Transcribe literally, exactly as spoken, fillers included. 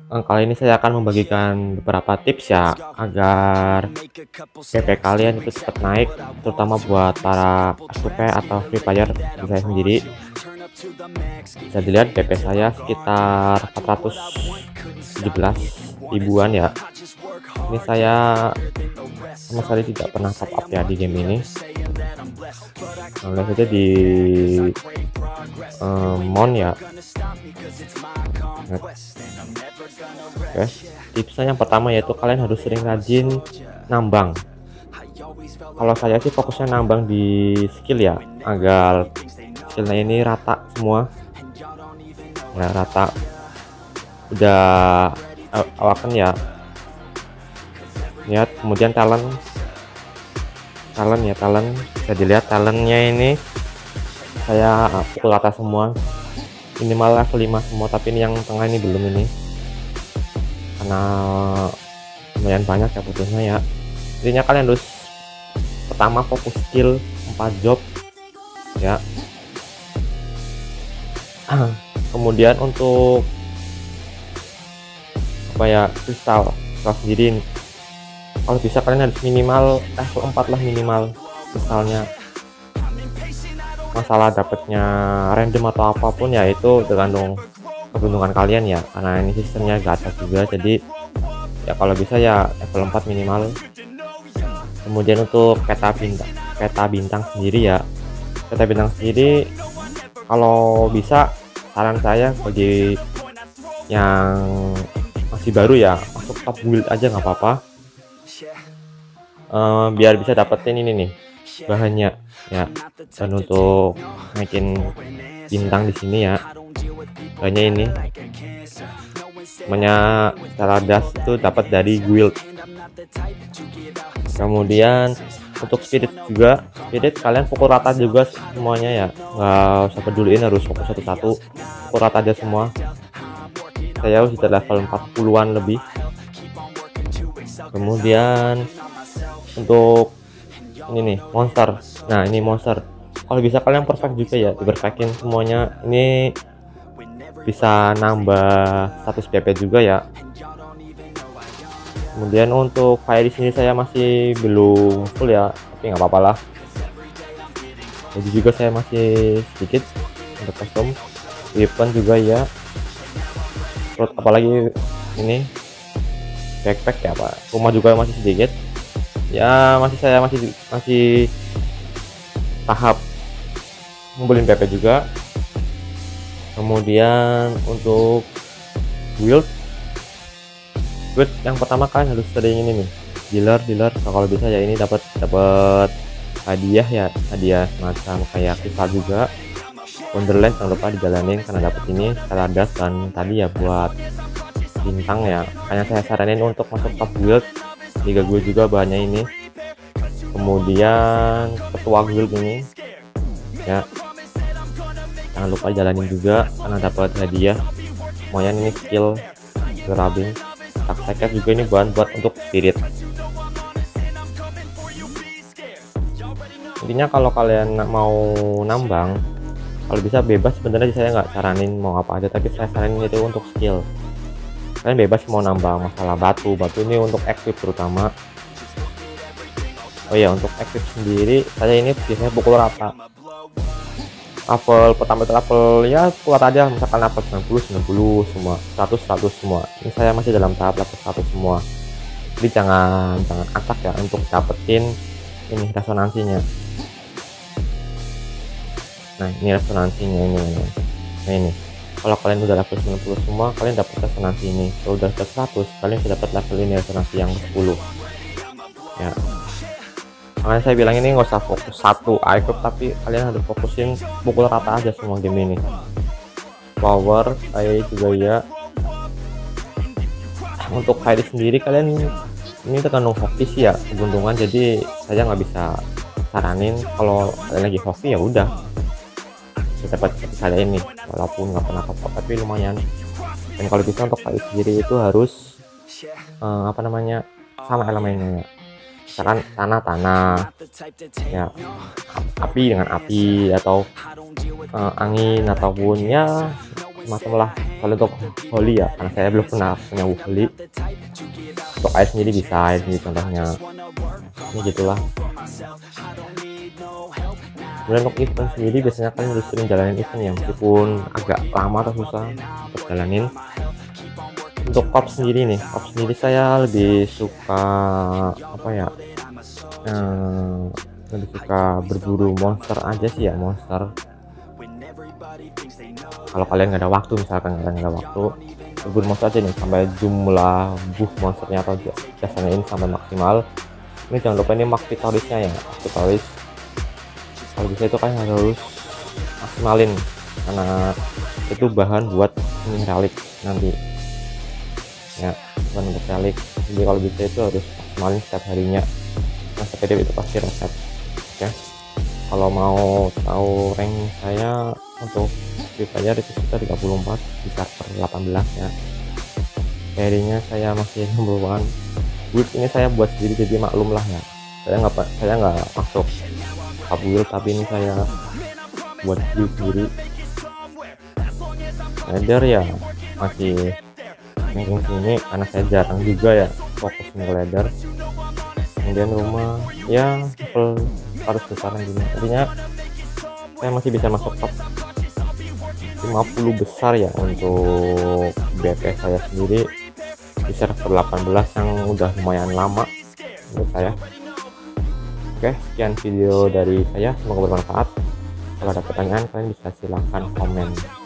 Eh, kali ini saya akan membagikan beberapa tips ya agar P P kalian itu cepat naik, terutama buat para F two P atau Free Fire di saya sendiri. Bisa dilihat P P saya sekitar empat ratus tujuh belas ribuan ya. Ini saya sama sekali tidak pernah top up ya di game ini. Nah, lihat saja di um, Mon ya. Nah, oke, tipsnya yang pertama yaitu kalian harus sering rajin nambang. Kalau saya sih fokusnya nambang di skill ya, agar skillnya ini rata semua ya, rata udah awakan ya. Lihat kemudian talent talent ya talent bisa dilihat talentnya ini saya pukul rata semua, minimal level lima semua, tapi ini yang tengah ini belum, ini karena lumayan banyak ya butuhnya ya. Intinya kalian harus pertama fokus skill empat job ya. Kemudian untuk apa ya, kristal kristal sendiri, kalau bisa kalian harus minimal level empat lah minimal kristalnya. Masalah dapatnya random atau apapun ya itu tergantung keberuntungan kalian ya, karena ini sistemnya gacha juga, jadi ya kalau bisa ya level empat minimal. Kemudian untuk peta bintang peta bintang sendiri ya, peta bintang sendiri kalau bisa saran saya bagi yang masih baru ya, masuk top build aja nggak apa-apa, uh, biar bisa dapetin ini nih bahannya ya. Dan untuk naikin bintang di sini ya, bahannya ini namanya Stardust, itu dapat dari guild. Kemudian untuk spirit juga, spirit kalian pukul rata juga semuanya ya, nggak usah peduliin harus fokus satu-satu, pukul rata aja semua. Saya sudah level empat puluhan lebih. Kemudian untuk ini nih monster, nah ini monster kalau bisa kalian perfect juga ya, diperfectin semuanya, ini bisa nambah status P P juga ya. Kemudian untuk fire di sini saya masih belum full ya, tapi nggak apa-apa lah. Jadi juga saya masih sedikit untuk custom weapon juga ya. Terus apalagi ini backpack ya pak, rumah juga masih sedikit ya, masih saya masih masih tahap ngumpulin P P juga. Kemudian untuk build build yang pertama kalian harus sering ini nih, dealer dealer nah, kalau bisa ya ini dapat dapat hadiah ya, hadiah semacam kayak kristal juga. Wonderland jangan lupa dijalanin karena dapat ini Stardust, dan tadi ya buat bintang ya, hanya saya saranin untuk masuk top guild, liga gue juga bahannya ini. Kemudian ketua guild ini ya, jangan lupa jalanin juga karena dapat hadiah lumayan, ini skill grabbing taktek juga, ini bahan buat untuk spirit. Intinya kalau kalian mau nambang, kalau bisa bebas, sebenarnya saya nggak saranin mau apa aja, tapi saya saranin itu untuk skill. Kalian bebas mau nambang masalah batu batu ini untuk equip terutama. Oh ya, untuk equip sendiri saya ini biasanya pukul rata. Level pertama itu level ya pukul rata aja, misalkan level sembilan puluh sembilan puluh semua, seratus seratus semua. Ini saya masih dalam tahap level seratus semua, jadi jangan jangan acak ya untuk dapetin ini resonansinya. Nah ini resonansinya ini, ini. Nah ini kalau kalian udah level sembilan puluh semua, kalian dapat resonansi ini. Kalau udah ke seratus, kalian sudah dapat level ini resonansi yang sepuluh ya. Makanya saya bilang ini nggak usah fokus satu icon, tapi kalian harus fokusin pukul rata aja semua game ini. Power kayak juga ya. Untuk kayak sendiri kalian ini tergantung hoki sih ya, keberuntungan, jadi saya nggak bisa saranin. Kalau kalian lagi hoki ya udah dapat seperti saya ini, walaupun nggak pernah top up tapi lumayan. Dan kalau bisa untuk kayu sendiri itu harus uh, apa namanya sama elemennya ya, misalkan tanah tanah ya, api dengan api, atau uh, angin ataupun ya macam lah. Kalau untuk Holy ya, karena saya belum pernah punya Holy. Untuk air sendiri bisa, air sendiri contohnya ini gitulah. Kemudian untuk event sendiri biasanya kalian harus sering jalanin event ya, meskipun agak lama atau susah untuk jalanin. Untuk Corp sendiri nih, Corp sendiri saya lebih suka apa ya, hmm, lebih suka berburu monster aja sih ya, monster. Kalau kalian nggak ada waktu, misalkan kalian nggak ada waktu, berburu monster aja nih sampai jumlah buff monsternya atau jasanya ini sampai maksimal. Ini jangan lupa ini Max Vitorisnya ya, Max Vitoris. Kalau bisa itu kan harus maksimalin, karena itu bahan buat ini relik nanti ya, bahan untuk relik. Jadi kalau bisa itu harus maksimalin setiap harinya. Nah, P D itu pasti reset. Oke, kalau mau tahu rank saya untuk Free Fire itu kita tiga puluh empat di server delapan belas ya. Carry-nya saya masih number one. Build ini saya buat sendiri, jadi maklum lah ya, saya nggak saya nggak masuk up build, tapi ini saya buat build sendiri. Ladder ya masih ranking sini karena saya jarang juga ya fokus ke ladder. Kemudian rumah ya level harus besaran gini, artinya saya masih bisa masuk top lima puluh besar ya untuk B P saya sendiri di server delapan belas yang udah lumayan lama menurut saya. Oke, sekian video dari saya, semoga bermanfaat. Kalau ada pertanyaan kalian bisa silahkan komen.